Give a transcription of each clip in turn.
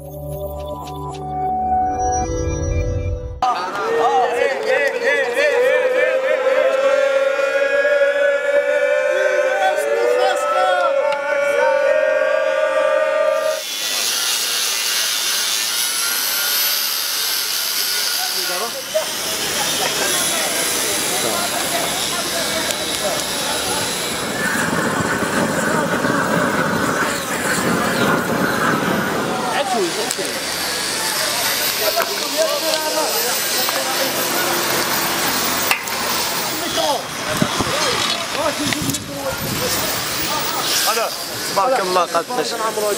تبارك الله قداش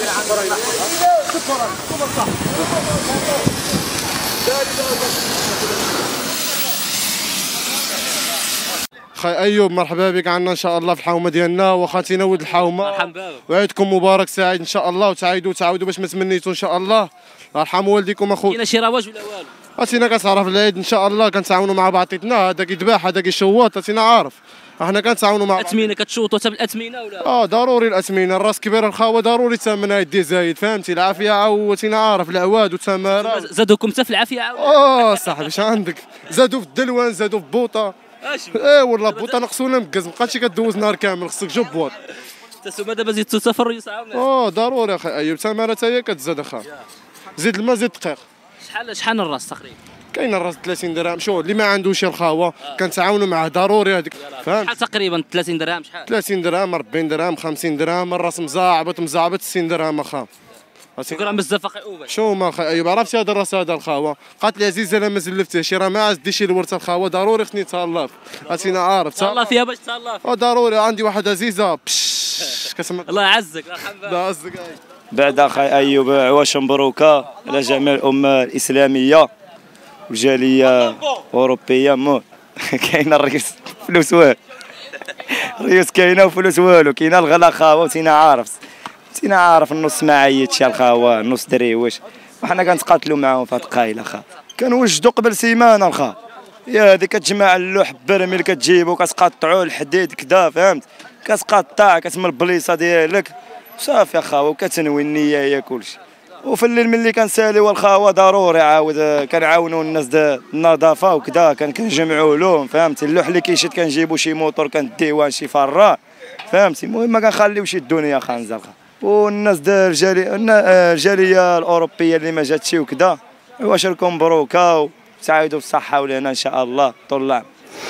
خي ايوب، مرحبا بك عندنا ان شاء الله في الحومه ديالنا، وخاتينا ولد الحومه. مرحبا بك، وعيدكم مبارك سعيد ان شاء الله، وتعاودوا باش ما تمنيتوا ان شاء الله. الله يرحم والديكم اخويا. كاين شي رواج ولا والو؟ اتينا كتعرف العيد ان شاء الله كنتعاونوا مع بعضياتنا، هذا كيذبح هذا كيشوط، اتينا عارف احنا كنتعاونوا مع الاثمنه كتشوطوا حتى بالاثمنه ولا؟ ضروري الاثمنه، الراس كبير الخاوه ضروري ثمنها يدي زايد، فهمتي؟ العافيه عاوتينا عارف العواد والتماره زادوكم حتى في العافيه عاود؟ صاحبي اش عندك، زادوا في الدلوان زادوا في بوطه. اش والله بوطه نقصونا مكز، مابقاتش كدوز نهار كامل، خصك جوب بوط. تسمى دابا زيدتو سفر يصعب. ضروري اخي ايوب، التماره حتى هي كتزاد اخا، زيد الماء زيد الدقيق. شحال الراس تقريبا؟ كاين الراس 30 درهم، شوف اللي ما عندوش الخاوه كنتعاونوا معاه ضروري هذيك، فهمت؟ شحال تقريبا 30 درهم؟ شحال 30 درهم 40 درهم 50 درهم، الراس مزعبط 60 درهم اخا. شكرا بزاف اخي اوباش. شو ما اخي ايوب، عرفتي هذا الراس هذا الخاوه، قالت لي عزيزه انا ما زلفتهاش، راه ما عاد ديشي الورثه الخاوه ضروري خصني نتهلاف، اتينا عارف تهلا فيها باش تهلا فيها. ضروري عندي واحد عزيزه كسمع. الله يعزك، مرحبا. الله يعزك. بعد اخي ايوب عواش مبروكه على جميع الامه الاسلاميه والجاليه الاوروبيه. مو كاين الرئيس فلوس والو، الرئيس كاينه وفلوس والو، كاينه الغلا خاوه، وتينا عارف النص ما عيطش الخاوه، النص دريوش، وحنا كنتقاتلوا معاهم في هاد القايله خا. كنوجدوا قبل سيمانه الخا، يا هذيك كتجمع اللوح برميل كتجيبو كتقطعوا الحديد كدا، فهمت؟ كتقطع كتم البليصه ديالك صافي اخاوه، وكتنوي النيه هي كلشي. وفي الليل ملي كنساليو الخاوه ضروري عاود كنعاونوا الناس النظافه وكذا، كنجمعوا لهم، فهمتي؟ اللوح اللي كيشد كنجيبوا شي موطور كنديوه شي فران، فهمتي؟ المهم ما كنخليوش الدنيا خانزه. والناس الجاليه الاوروبيه اللي ما جاتش وكذا، واش راكم مبروكه وتعاودوا بالصحه ولهنا ان شاء الله طول العام.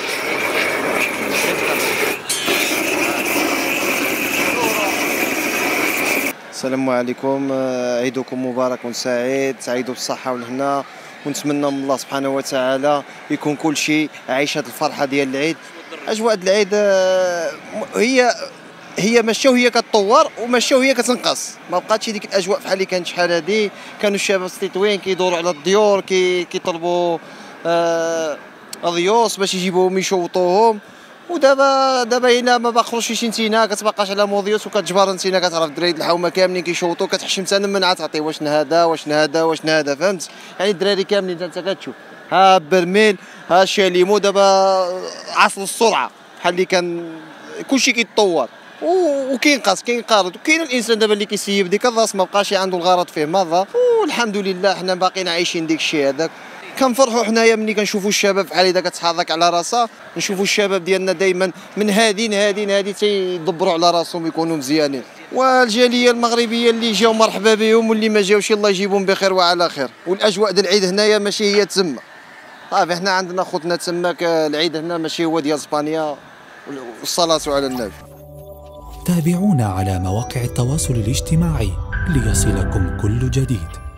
السلام عليكم، عيدكم مبارك وسعيد، تعيدوا بالصحة والهنا، ونتمنى من الله سبحانه وتعالى يكون كل شيء عيش هذه الفرحة ديال العيد. أجواء العيد هي ماشيه وهي كتطور، وماشيه وهي كتنقص، ما بقاتش ديك الأجواء بحال اللي كانت شحال هذه. كانوا الشباب التطوين كيدوروا على الديور كيطلبوا ضيوس باش يجيبوهم يشوطوهم، ودابا هنا ما باخروش شي نتينا، كتبقاش على موديوس وكتجبر نتينا. كتعرف الدراري الحومه كاملين كيشوطوا، كتحشم حتى من تعطي واش هذا واش هذا واش هذا، فهمت؟ يعني الدراري كاملين انت كتشوف ها برميل ها شاليمو، دابا عصر السرعه بحال اللي كان كلشي كيتطور وكينقص كينقرض، وكاين الانسان دابا اللي كيسيب ديك الراس ما بقاش عنده الغرض فيه ماذا، والحمد لله حنا باقيين عايشين ديك الشيء هذاك. كنفرحوا حنايا ملي كنشوفوا الشباب بحال هذا كتحرك على راسها، نشوفوا الشباب ديالنا دائما من هادين تيدبروا على راسهم ويكونوا مزيانين. والجاليه المغربيه اللي جاوا مرحبا بهم، واللي ما جاوش الله يجيبهم بخير وعلى خير. والاجواء ديال العيد هنايا ماشي هي تسمى، صافي حنا عندنا خوتنا تسماك العيد هنا ماشي هو ديال اسبانيا، والصلاه على النبي. تابعونا على مواقع التواصل الاجتماعي ليصلكم كل جديد.